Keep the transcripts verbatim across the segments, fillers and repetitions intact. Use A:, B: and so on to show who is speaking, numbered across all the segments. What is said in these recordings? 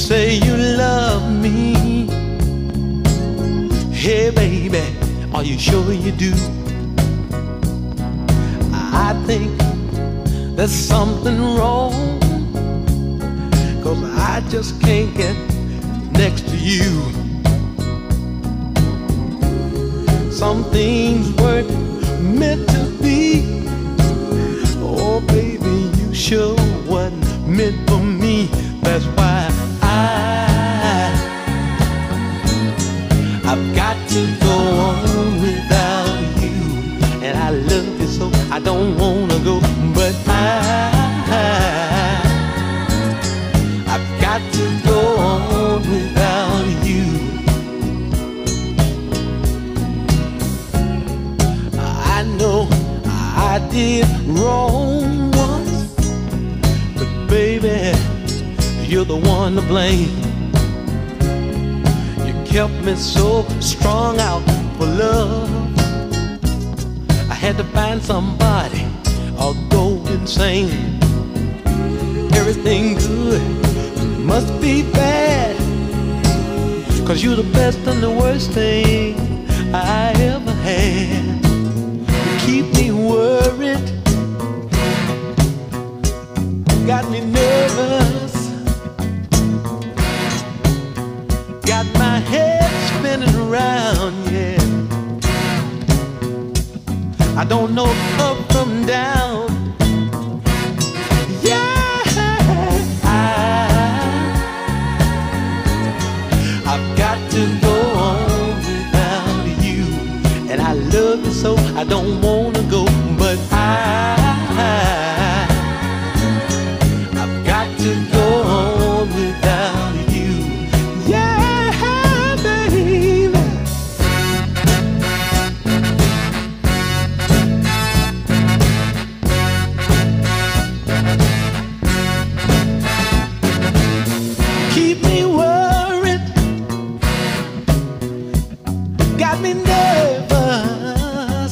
A: say you love me. Hey baby, are you sure you do? I think there's something wrong, 'cause I just can't get next to you. Some things weren't meant to be. Oh baby, you sure wasn't meant for me. That's why I I've got to go on without you. And I love you so I don't wanna go, but I I've got to go on without you. I know I did wrong once, but baby, you're the one to blame. You kept me so strung out for love. I had to find somebody or go insane. Everything good must be bad, 'cause you're the best and the worst thing I ever had. You keep me worried, got me nervous, got my head spinning around, yeah. I don't know up from down, yeah. I, I've got to go on without you. And I love you so I don't wanna go, but I I've got to go on without you. Yeah, baby. Keep me worried, got me nervous,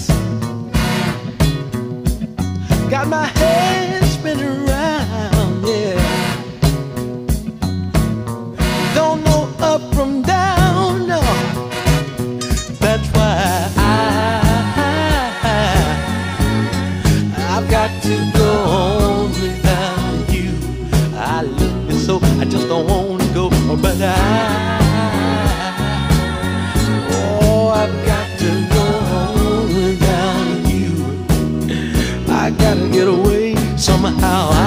A: got my head spinning around, yeah. Don't know up from down, no. That's why I I've got to go on without you. I love you so I just don't wanna go, but I oh I've got to go on without you. I gotta get away somehow. I